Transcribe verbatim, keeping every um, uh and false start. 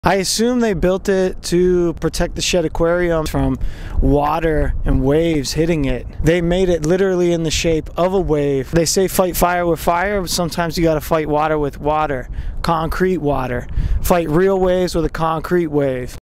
I assume they built it to protect the shed aquarium from water and waves hitting it. They made it literally in the shape of a wave. They say fight fire with fire, but sometimes you gotta fight water with water. Concrete water. Fight real waves with a concrete wave.